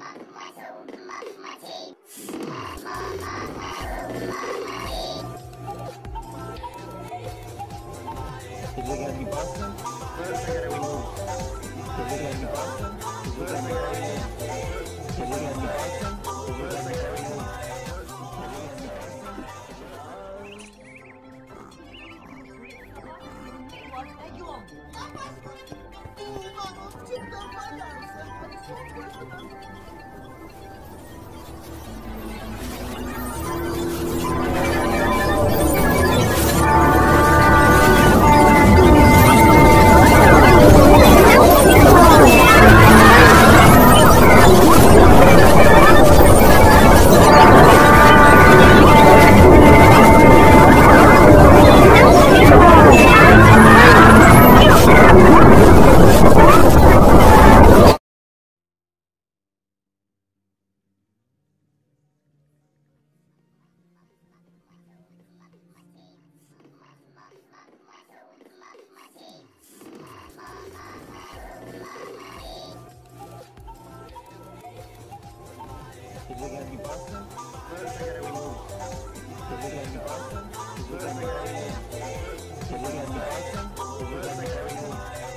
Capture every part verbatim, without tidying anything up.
Tiga lagi pasang, negara windu. Tiga lagi pasang, negara windu. Tiga lagi pasang, negara windu. Tiga lagi pasang, negara windu. Tiga lagi pasang, negara windu. Tiga lagi pasang, negara windu.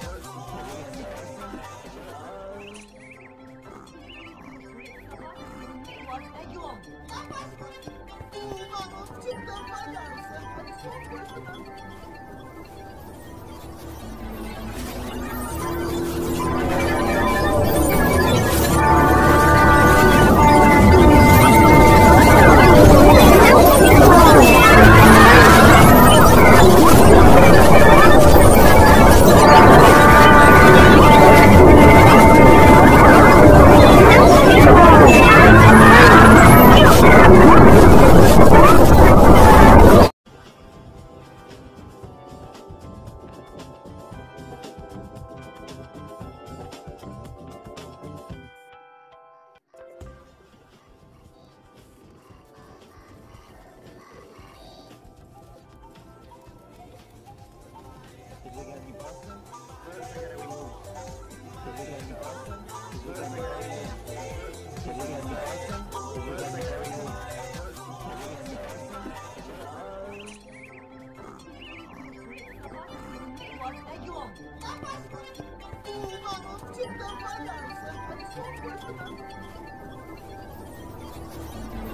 Tiga lagi pasang, negara windu. Tiga lagi pasang, negara windu. Tiga lagi pasang, negara windu. Cinta pada